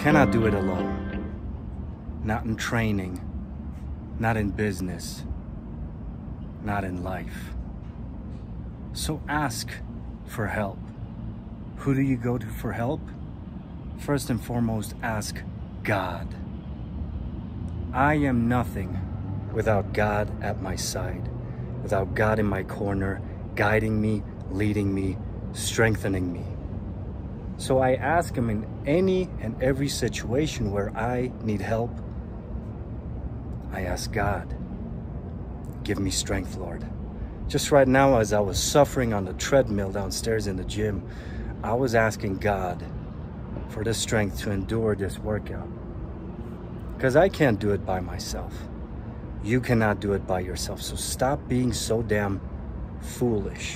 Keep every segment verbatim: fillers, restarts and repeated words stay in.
cannot do it alone. Not in training, not in business, not in life. So ask for help. Who do you go to for help? First and foremost, ask God. I am nothing without God at my side, without God in my corner, guiding me, leading me, strengthening me. So I ask Him in any and every situation where I need help. I ask God, give me strength, Lord. Just right now, as I was suffering on the treadmill downstairs in the gym, I was asking God for the strength to endure this workout. Because I can't do it by myself. You cannot do it by yourself. So stop being so damn foolish.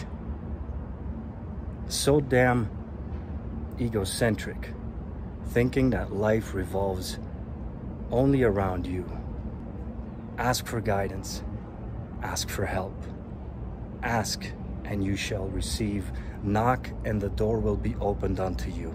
So damn egocentric. Thinking that life revolves only around you. Ask for guidance. Ask for help. Ask and you shall receive. Knock and the door will be opened unto you.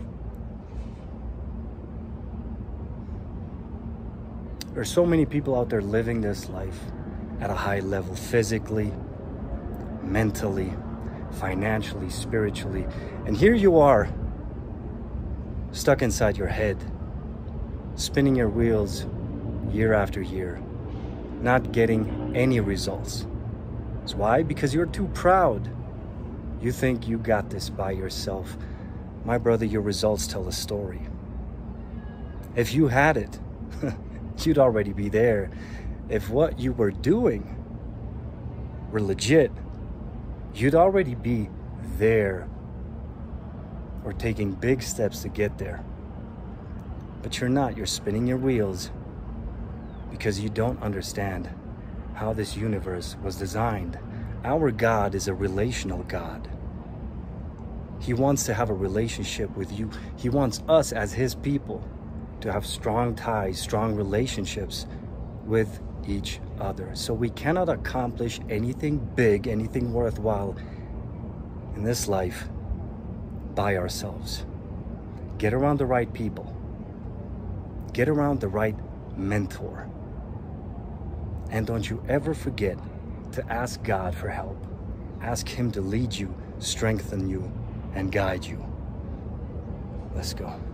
There's so many people out there living this life at a high level, physically, mentally, financially, spiritually. And here you are, stuck inside your head, spinning your wheels year after year, not getting any results. That's why? Because you're too proud. You think you got this by yourself. My brother, your results tell a story. If you had it, you'd already be there. If what you were doing were legit, you'd already be there or taking big steps to get there. But you're not. You're spinning your wheels because you don't understand how this universe was designed. Our God is a relational God. He wants to have a relationship with you. He wants us as His people to have strong ties, strong relationships with each other. So we cannot accomplish anything big, anything worthwhile in this life by ourselves. Get around the right people. Get around the right mentor. And don't you ever forget to ask God for help. Ask Him to lead you, strengthen you, and guide you. Let's go.